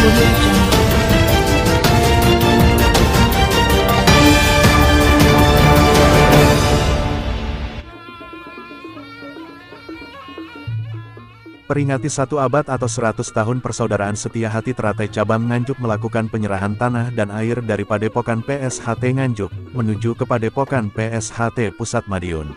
Audio Jungle. Peringati 1 abad atau 100 tahun persaudaraan Setia Hati Teratai Cabang Nganjuk melakukan penyerahan tanah dan air dari Padepokan PSHT Nganjuk, menuju ke Padepokan PSHT Pusat Madiun.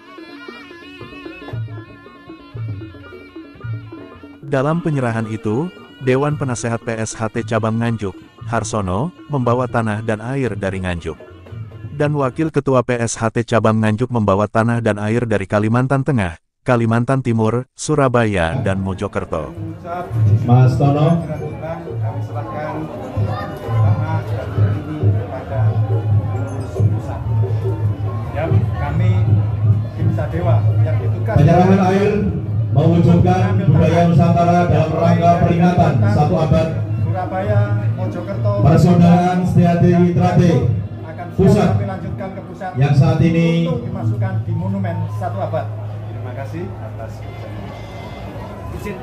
Dalam penyerahan itu, Dewan Penasehat PSHT Cabang Nganjuk, Harsono, membawa tanah dan air dari Nganjuk. Dan Wakil Ketua PSHT Cabang Nganjuk membawa tanah dan air dari Kalimantan Tengah, Kalimantan Timur, Surabaya, dan Mojokerto. Mas Tono, kami serahkan tanah dan ini kepada pengurus pusat. Ya, kami tim Sadewa yang ditugas penyerahan air mewujudkan budaya Nusantara dalam rangka peringatan 1 abad Surabaya, Mojokerto, persaudaraan Setia Hati Teratai Pusat kami lanjutkan ke pusat yang saat ini untuk dimasukkan di monumen 1 abad. Terima kasih atas izin.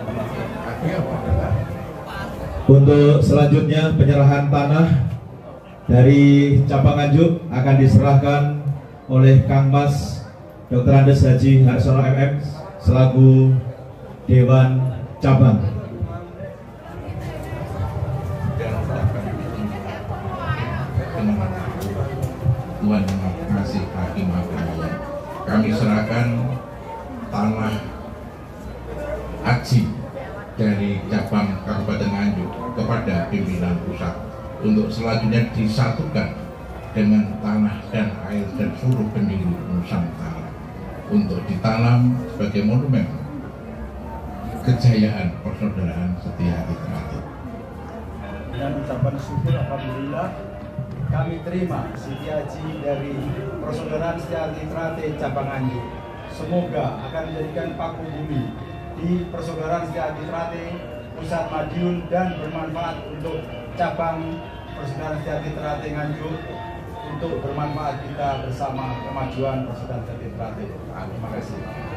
Untuk selanjutnya penyerahan tanah dari Cabang Nganjuk akan diserahkan oleh Kang Mas Dr. Andes Haji Harsono MM selaku Dewan Cabang. Tuhan Kasih Hakim Agung, kami serahkan tanah haji dari cabang Kabupaten Nganjuk kepada pimpinan pusat untuk selanjutnya disatukan dengan tanah dan air dan seluruh penduduk Nusantara untuk ditanam sebagai monumen kejayaan persaudaraan Setia Hati Teratai. Dan ucapan syukur alhamdulillah kami terima Setia Haji dari persaudaraan Setia Hati Teratai Cabang Nganjuk. Semoga akan menjadikan paku bumi di persaudaraan Setia Hati Teratai Pusat Madiun dan bermanfaat untuk cabang persaudaraan Setia Hati Teratai Nganjuk untuk bermanfaat kita bersama kemajuan persaudaraan Setia Hati Teratai. Terima kasih.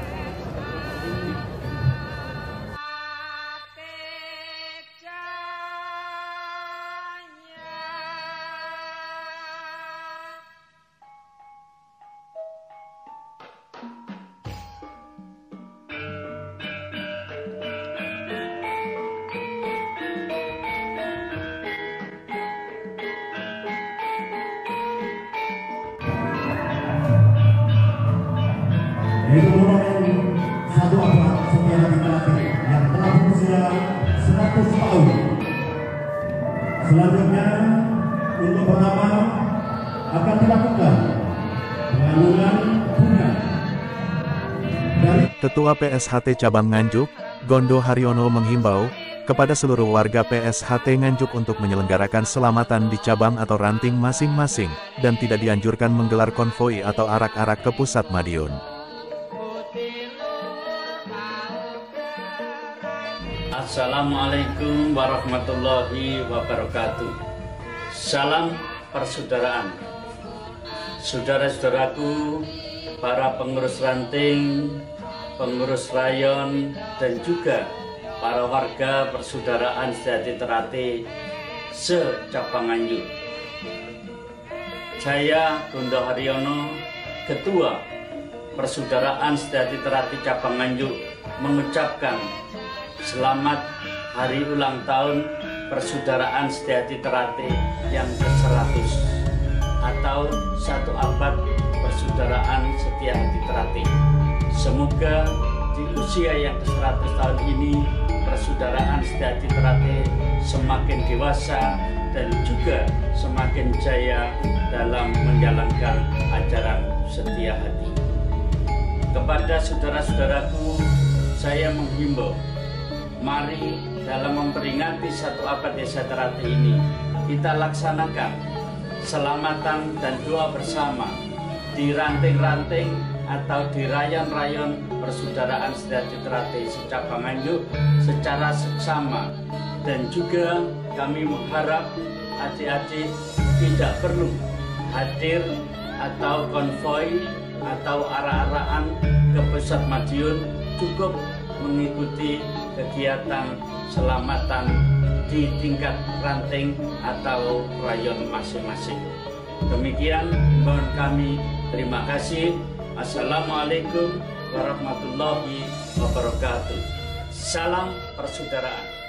Yaitu monumen 1 abad Setia Hati Teratai yang telah berusia 100 tahun. Selanjutnya, untuk pertama akan dilakukan pengalungan bunga dari Ketua PSHT Cabang Nganjuk, Gondo Haryono menghimbau kepada seluruh warga PSHT Nganjuk untuk menyelenggarakan selamatan di cabang atau ranting masing-masing, dan tidak dianjurkan menggelar konvoi atau arak-arak ke Pusat Madiun. Assalamualaikum warahmatullahi wabarakatuh. Salam persaudaraan. Saudara-saudaraku, para pengurus ranting, pengurus rayon, dan juga para warga persaudaraan Setia Hati Teratai se-Cabang Nganjuk. Saya Gondo Haryono, Ketua Persaudaraan Setia Hati Teratai Cabang Nganjuk, mengucapkan selamat hari ulang tahun Persaudaraan Setia Hati Teratai yang ke-100 atau 1 abad Persaudaraan Setia Hati Teratai. Semoga di usia yang ke-100 tahun ini Persaudaraan Setia Hati Teratai semakin dewasa dan juga semakin jaya dalam menjalankan ajaran setia hati. Kepada saudara-saudaraku, saya menghimbau, mari dalam memperingati 1 abad Setia Hati Teratai ini, kita laksanakan selamatan dan doa bersama di ranting-ranting atau di rayon-rayon Persaudaraan Setia Hati Teratai se-Cabang Nganjuk secara seksama. Dan juga kami mengharap adik-adik tidak perlu hadir atau konvoi atau arah-arahan ke Pusat Madiun, cukup mengikuti kegiatan selamatan di tingkat ranting atau rayon masing-masing. Demikian himbauan kami. Terima kasih. Assalamualaikum warahmatullahi wabarakatuh. Salam persaudaraan.